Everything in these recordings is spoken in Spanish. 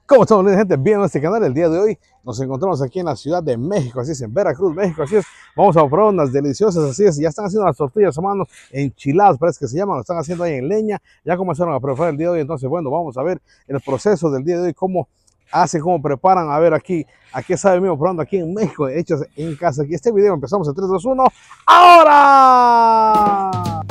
¿Cómo estamos, gente? Bien, en este canal. El día de hoy nos encontramos aquí en la Ciudad de México, así es, en Veracruz, México, así es. Vamos a probar unas deliciosas, así es. Ya están haciendo las tortillas a mano, enchiladas, parece que se llaman, lo están haciendo ahí en leña. Ya comenzaron a preparar el día de hoy, entonces, bueno, vamos a ver el proceso del día de hoy, cómo hacen, cómo preparan. A ver aquí, ¿a qué sabe mío probando aquí en México, hechos en casa? Aquí este video empezamos en 3, 2, 1, ¡ahora!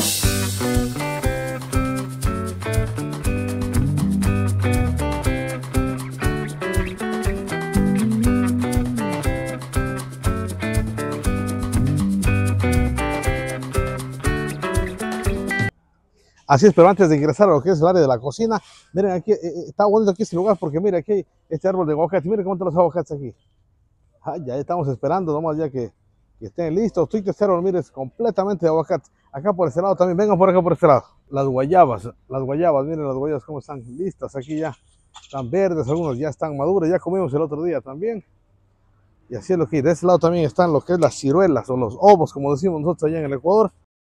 Así es, pero antes de ingresar a lo que es el área de la cocina, miren aquí, está bonito aquí este lugar porque mira aquí este árbol de aguacate, miren cómo están los aguacates aquí. Ya estamos esperando nomás ya que estén listos. Estoy tercero, miren, completamente de aguacate. Acá por este lado también, vengan por acá por este lado. Las guayabas, miren las guayabas cómo están listas aquí ya. Están verdes, algunos ya están maduras, ya comimos el otro día también. Y así es lo que, de este lado también están lo que es las ciruelas o los ovos, como decimos nosotros allá en el Ecuador.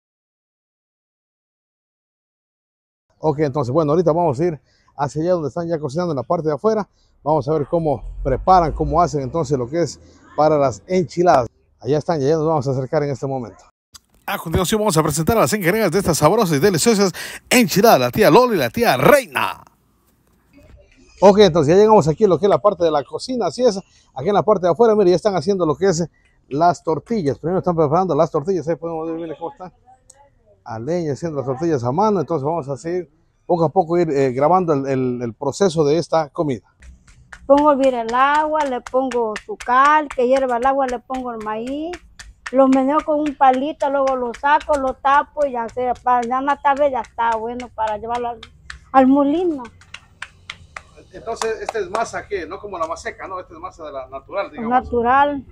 Ok, entonces, bueno, ahorita vamos a ir hacia allá donde están ya cocinando en la parte de afuera. Vamos a ver cómo preparan, cómo hacen entonces lo que es para las enchiladas. Allá están, y allá nos vamos a acercar en este momento. A continuación vamos a presentar a las encargadas de estas sabrosas y deliciosas enchiladas, la tía Loli y la tía Reina. Ok, entonces ya llegamos aquí a lo que es la parte de la cocina, así es. Aquí en la parte de afuera, mire, ya están haciendo lo que es las tortillas. Primero están preparando las tortillas, ahí podemos ver, miren cómo están. A leña, haciendo las tortillas a mano. Entonces vamos a seguir poco a poco ir grabando el proceso de esta comida. Pongo a hervir el agua, le pongo su cal, que hierva el agua, le pongo el maíz, lo meneo con un palito, luego lo saco, lo tapo y ya sea, para ya una tarde ya está bueno para llevarlo al molino. Entonces esta es masa que no como la maseca, no, esta es masa de la natural, digamos. Natural.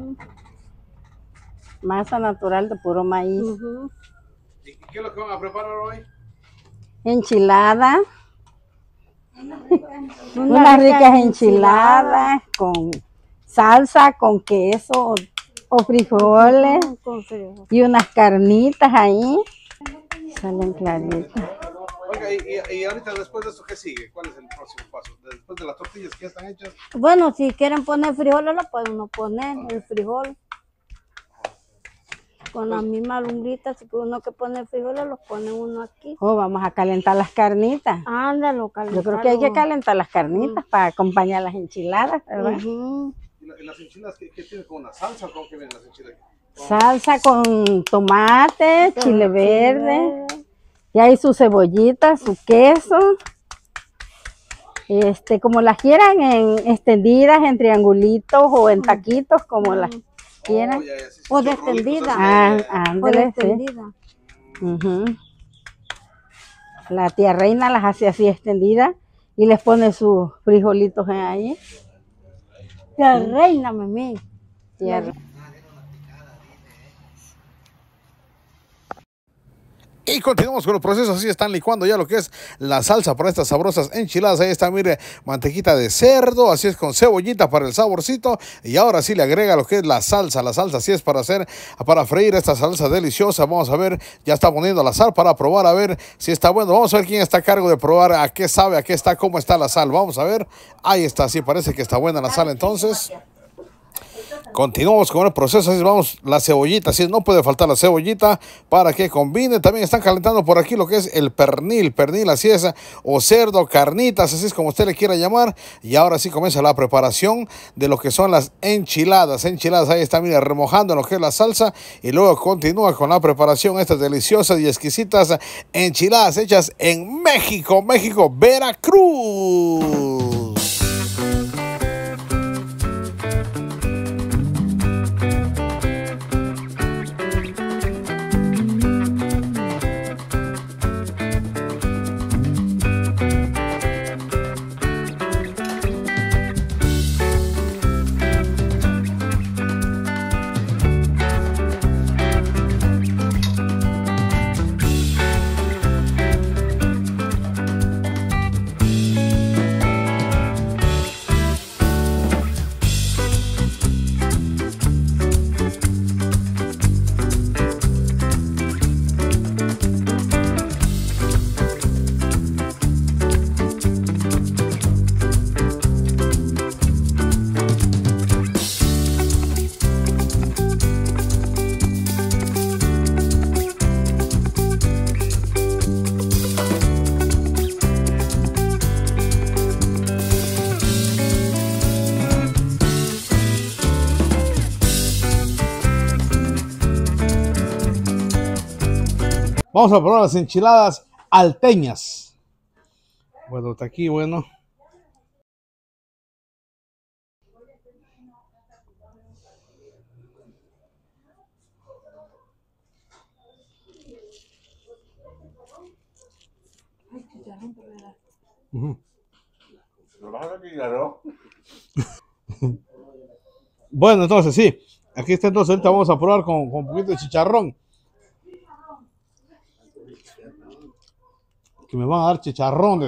Masa natural de puro maíz. ¿Y qué es lo que van a preparar hoy? Enchilada. Unas ricas enchiladas con salsa, con queso o frijoles y unas carnitas ahí. Salen claritas. Oiga, y ahorita después de esto, ¿qué sigue? ¿Cuál es el próximo paso? Después de las tortillas que ya están hechas. Bueno, si quieren poner frijoles, lo pueden uno poner, el frijol. Con la misma lumbrita, si uno que pone frijoles, los pone uno aquí. Oh, vamos a calentar las carnitas. Ándalo, calentar. Yo creo que hay que calentar las carnitas para acompañar las enchiladas, ¿verdad? ¿Y las enchiladas qué tienen? ¿Con una salsa o con qué vienen las enchiladas? Salsa con tomate, chile verde, y ahí su cebollita, su queso. Como las quieran, extendidas, en triangulitos o en taquitos, como las quieran. O de extendida. O de extendida. La tía Reina las hace así extendidas y les pone sus frijolitos ahí. Tía Reina, mami. Tía Reina. Y continuamos con los procesos, así están licuando ya lo que es la salsa para estas sabrosas enchiladas. Ahí está, mire, mantequita de cerdo, así es, con cebollita para el saborcito. Y ahora sí le agrega lo que es la salsa así es para freír esta salsa deliciosa. Vamos a ver, ya está poniendo la sal para probar, a ver si está bueno. Vamos a ver quién está a cargo de probar a qué sabe, a qué está, cómo está la sal. Vamos a ver, ahí está, sí, parece que está buena la sal entonces. Continuamos con el proceso, así vamos, la cebollita, así es, no puede faltar la cebollita para que combine. También están calentando por aquí lo que es el pernil, así es, o cerdo, carnitas, así es como usted le quiera llamar. Y ahora sí comienza la preparación de lo que son las enchiladas, ahí está, mira, remojando lo que es la salsa. Y luego continúa con la preparación, estas deliciosas y exquisitas enchiladas hechas en México, Veracruz. Vamos a probar las enchiladas alteñas. Bueno, está aquí, bueno. Bueno, entonces sí. Aquí está, entonces ahorita vamos a probar con un poquito de chicharrón. Que me van a dar chicharrones.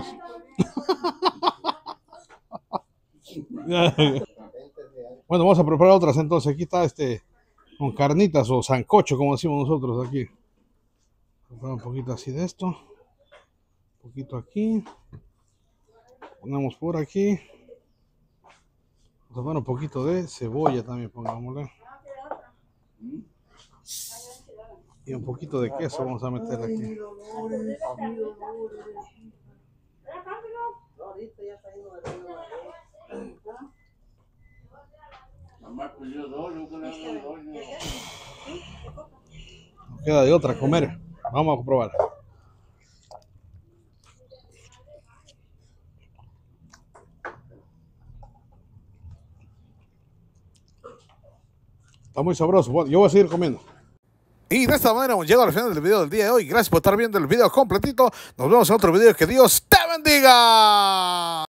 Bueno, vamos a preparar otras entonces. Aquí está con carnitas o sancocho, como decimos nosotros aquí. Un poquito así de esto. Un poquito aquí. Ponemos por aquí. Vamos a poner un poquito de cebolla también, pongámosle. Y un poquito de queso vamos a meter aquí. No queda de otra comer. Vamos a probar. Está muy sabroso. Bueno, yo voy a seguir comiendo. Y de esta manera hemos llegado al final del video del día de hoy. Gracias por estar viendo el video completito. Nos vemos en otro video. Que Dios te bendiga.